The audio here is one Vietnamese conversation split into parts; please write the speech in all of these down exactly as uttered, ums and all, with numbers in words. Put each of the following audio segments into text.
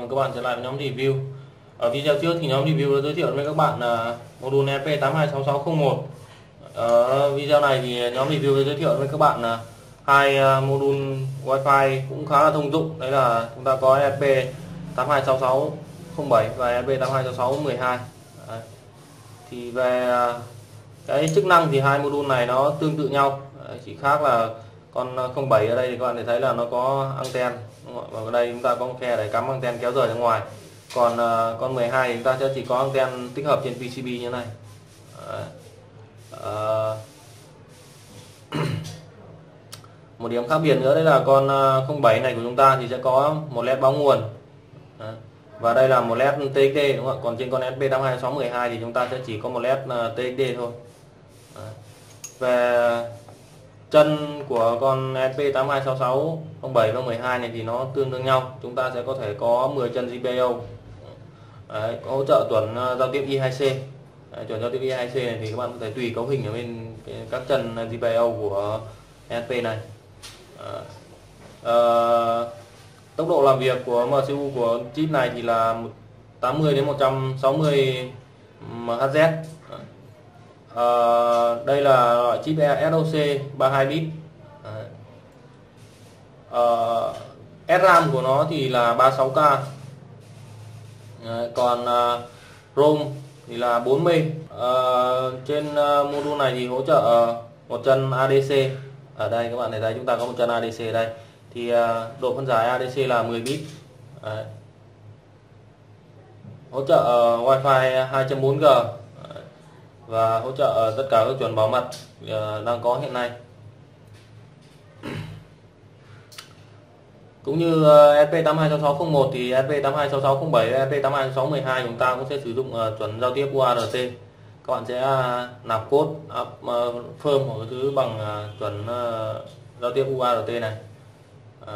mừng các bạn trở lại với nhóm review. Ở video trước thì nhóm review đã giới thiệu với các bạn là module E P tám hai sáu sáu không một. Ở video này thì nhóm review đã giới thiệu với các bạn là hai module Wi-Fi cũng khá là thông dụng. Đấy là chúng ta có E P tám hai sáu sáu không bảy và E P tám hai sáu sáu một hai. Đấy. Thì về cái chức năng thì hai module này nó tương tự nhau. Đấy, chỉ khác là con không bảy ở đây thì các bạn thể thấy là nó có anten, và ở đây chúng ta có một khe để cắm anten kéo rời ra ngoài. Còn uh, con mười hai thì chúng ta sẽ chỉ có anten tích hợp trên P C B như thế này. Uh, một điểm khác biệt nữa đấy là con uh, không bảy này của chúng ta thì sẽ có một led báo nguồn. Đấy. Và đây là một led T X D, đúng không ạ? Còn trên con E P tám hai sáu một hai thì chúng ta sẽ chỉ có một led uh, T X D thôi. Đấy. Về chân của con E P tám hai sáu sáu không bảy và mười hai này thì nó tương đương nhau. Chúng ta sẽ có thể có mười chân G P I O. Đấy, có hỗ trợ chuẩn uh, giao tiếp I hai C. Đấy, chuẩn giao tiếp I hai C này thì các bạn có thể tùy cấu hình ở bên cái, các chân G P I O của E P này. À, à, tốc độ làm việc của M C U của chip này thì là tám mươi đến một trăm sáu mươi M H Z. À, đây là loại chip S O C ba mươi hai bit. À, S RAM của nó thì là ba mươi sáu K. Đấy, còn uh, ROM thì là bốn mươi. Uh, trên uh, module này thì hỗ trợ uh, một chân A D C. Ở đây các bạn thấy chúng ta có một chân A D C ở đây. Thì uh, độ phân giải A D C là mười bit. Đấy. Hỗ trợ uh, Wi-Fi hai chấm bốn G. Đấy. Và hỗ trợ uh, tất cả các chuẩn bảo mật uh, đang có hiện nay. Cũng như E P tám hai sáu sáu không một thì E P tám hai sáu sáu không bảy và E P tám hai sáu sáu một hai chúng ta cũng sẽ sử dụng uh, chuẩn giao tiếp U A R T. Các bạn sẽ uh, nạp code up, uh, firm hoặc thứ bằng uh, chuẩn uh, giao tiếp U A R T này. Uh,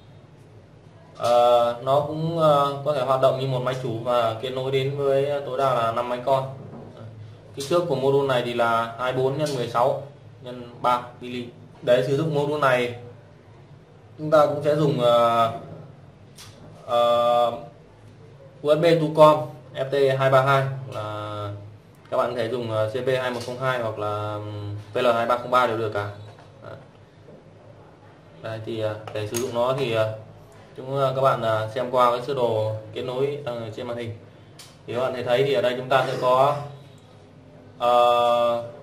uh, nó cũng uh, có thể hoạt động như một máy chủ và kết nối đến với tối đa là năm máy con. Uh, kích thước của module này thì là hai mươi bốn nhân mười sáu nhân ba mi-li. Để sử dụng module này chúng ta cũng sẽ dùng uh, uh, U S B to com F T hai ba hai, là các bạn có thể dùng C P hai một không hai hoặc là P L hai ba không ba đều được cả. Đây thì để sử dụng nó thì chúng các bạn xem qua cái sơ đồ kết nối trên màn hình thì các bạn thấy thấy thì ở đây chúng ta sẽ có uh,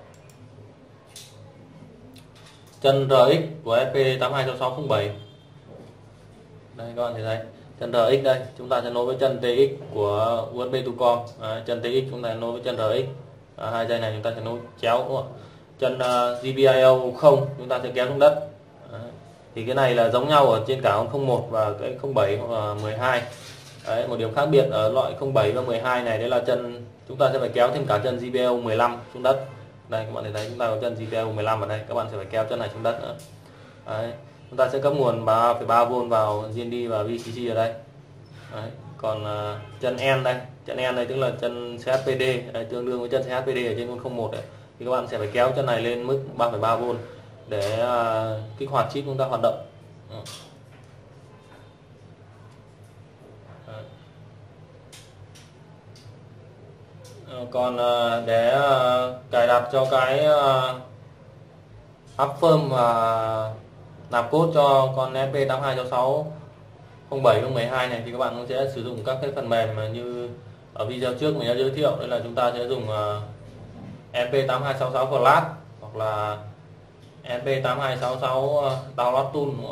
chân R X của E P tám hai sáu sáu không bảy. Đây các bạn thấy thấy chân R X đây, chúng ta sẽ nối với chân T X của U S B to com. Đấy, chân T X chúng ta nối với chân R X. À, hai dây này chúng ta sẽ nối chéo, đúng không? Chân uh, G P I O không chúng ta sẽ kéo xuống đất. Đấy. Thì cái này là giống nhau ở trên cả con không một và cái không bảy và mười hai. Đấy, một điểm khác biệt ở loại không bảy và mười hai này đấy là chân chúng ta sẽ phải kéo thêm cả chân G P I O mười lăm xuống đất. Đây các bạn thấy chúng ta có chân G P I O mười lăm ở đây, các bạn sẽ phải kéo chân này xuống đất nữa. Đấy. Chúng ta sẽ cấp nguồn ba phẩy ba vôn vào G N D và V C C ở đây. Đấy. Còn uh, chân N đây, chân N đây tức là chân C H P D, đấy, tương đương với chân C H P D ở trên con không một đấy. Thì các bạn sẽ phải kéo chân này lên mức ba phẩy ba vôn để uh, kích hoạt chip chúng ta hoạt động. Uh, còn uh, để uh, cài đặt cho cái uh, app firm và nạp code cho con E P tám hai sáu sáu không bảy và mười hai này thì các bạn cũng sẽ sử dụng các cái phần mềm như ở video trước mình đã giới thiệu, đây là chúng ta sẽ dùng uh, E P tám hai sáu sáu Flash hoặc là E P tám hai sáu sáu uh, Download Tool.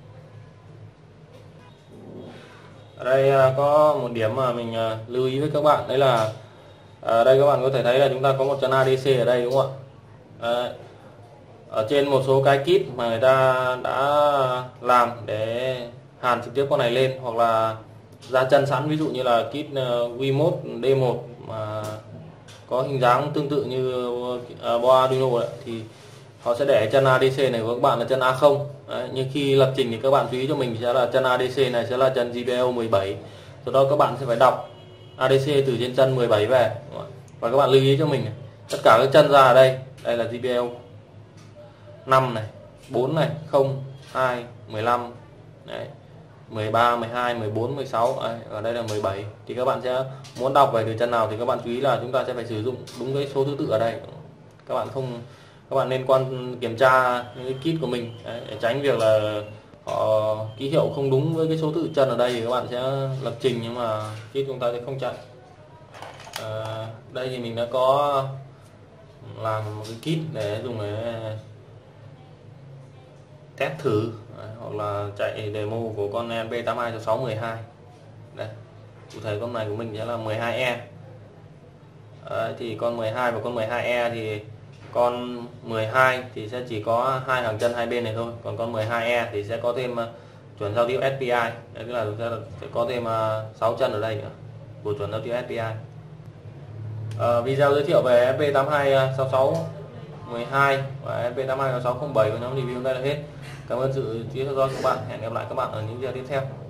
Ở đây uh, có một điểm mà mình uh, lưu ý với các bạn, đấy là ở đây các bạn có thể thấy là chúng ta có một chân A D C ở đây, đúng không ạ? Uh, ở trên một số cái kit mà người ta đã làm để hàn trực tiếp con này lên hoặc là ra chân sẵn, ví dụ như là kit V một D một mà có hình dáng tương tự như uh, board Arduino đấy, thì họ sẽ để chân A D C này của các bạn là chân A không. Đấy, nhưng khi lập trình thì các bạn chú ý cho mình sẽ là chân A D C này sẽ là chân G P I O mười bảy. Sau đó các bạn sẽ phải đọc A D C từ trên chân mười bảy về, và các bạn lưu ý cho mình này, tất cả các chân ra ở đây, đây là G P I O năm này, bốn này, không, hai, mười lăm, đấy, mười ba, mười hai, mười bốn, mười sáu, à, ở đây là mười bảy. Thì các bạn sẽ muốn đọc về từ chân nào thì các bạn chú ý là chúng ta sẽ phải sử dụng đúng cái số thứ tự ở đây. Các bạn không các bạn nên quan kiểm tra những cái kit của mình đấy, để tránh việc là họ ký hiệu không đúng với cái số tự chân ở đây thì các bạn sẽ lập trình nhưng mà kit chúng ta sẽ không chạy. À, đây thì mình đã có làm một cái kit để dùng để test thử đấy, hoặc là chạy demo của con L P tám hai sáu sáu một hai. Đây, cụ thể con này của mình sẽ là mười hai E. Đấy, thì con mười hai và con mười hai E thì con mười hai thì sẽ chỉ có hai hàng chân hai bên này thôi, còn con mười hai E thì sẽ có thêm uh, chuẩn giao tiếp S P I. Đấy, tức là sẽ, sẽ có thêm uh, sáu chân ở đây nữa của chuẩn giao tiếp S P I. Uh, video giới thiệu về L P tám hai sáu sáu một hai và L P tám hai sáu sáu không bảy của nhóm review đây là hết. Cảm ơn sự chú ý theo dõi của các bạn. Hẹn gặp lại các bạn ở những video tiếp theo.